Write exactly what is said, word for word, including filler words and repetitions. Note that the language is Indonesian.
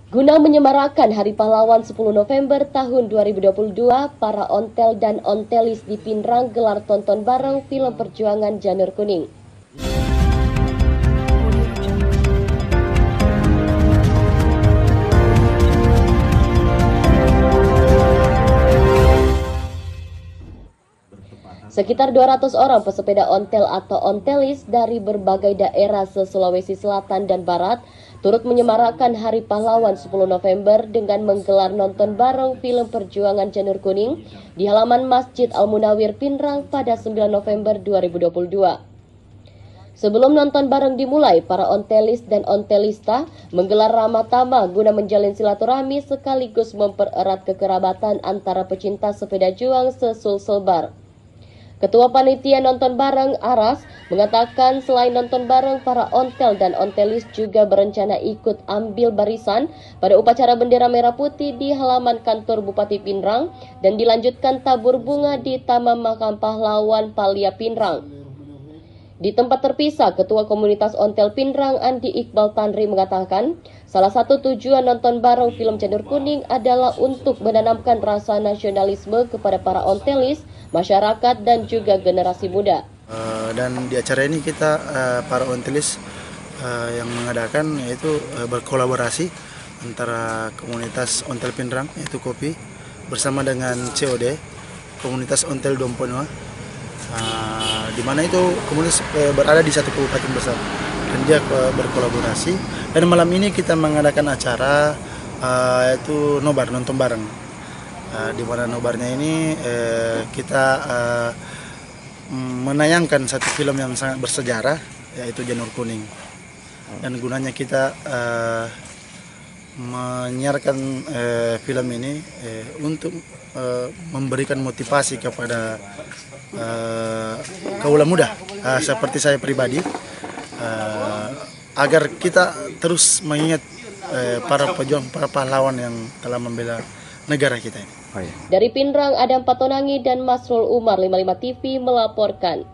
Guna menyemarakan Hari Pahlawan sepuluh November tahun dua ribu dua puluh dua, para ontel dan ontelis di Pinrang gelar tonton bareng film perjuangan Janur Kuning. Sekitar dua ratus orang pesepeda ontel atau ontelis dari berbagai daerah se-Sulawesi Selatan dan Barat turut menyemarakan Hari Pahlawan sepuluh November dengan menggelar nonton bareng film perjuangan Janur Kuning di halaman Masjid Al-Munawir Pinrang pada sembilan November dua ribu dua puluh dua. Sebelum nonton bareng dimulai, para ontelis dan ontelista menggelar ramah tamah guna menjalin silaturahmi sekaligus mempererat kekerabatan antara pecinta sepeda juang se-Sulselbar. Ketua Panitia Nonton Bareng Aras mengatakan selain nonton bareng, para ontel dan ontelis juga berencana ikut ambil barisan pada upacara bendera merah putih di halaman kantor Bupati Pinrang dan dilanjutkan tabur bunga di Taman Makam Pahlawan Palia Pinrang. Di tempat terpisah, Ketua Komunitas Ontel Pinrang Andi Iqbal Tanri mengatakan salah satu tujuan nonton bareng film Janur Kuning adalah untuk menanamkan rasa nasionalisme kepada para ontelis, masyarakat, dan juga generasi muda. Uh, dan di acara ini kita uh, para ontelis uh, yang mengadakan yaitu uh, berkolaborasi antara komunitas Ontel Pinrang yaitu Kopi bersama dengan C O D, komunitas Ontel Domponoa, uh, di mana itu komunitas uh, berada di satu kabupaten besar dan dia uh, berkolaborasi. Dan malam ini kita mengadakan acara uh, yaitu nobar nonton bareng. Uh, di mana nobarnya ini uh, kita uh, menayangkan satu film yang sangat bersejarah yaitu Janur Kuning, dan gunanya kita uh, menyiarkan uh, film ini uh, untuk uh, memberikan motivasi kepada uh, kaula muda uh, seperti saya pribadi uh, agar kita terus mengingat uh, para pejuang, para pahlawan yang telah membela negara kita ini. Dari Pinrang, Adam Patonangi dan Masrul Umar, lima puluh lima T V melaporkan.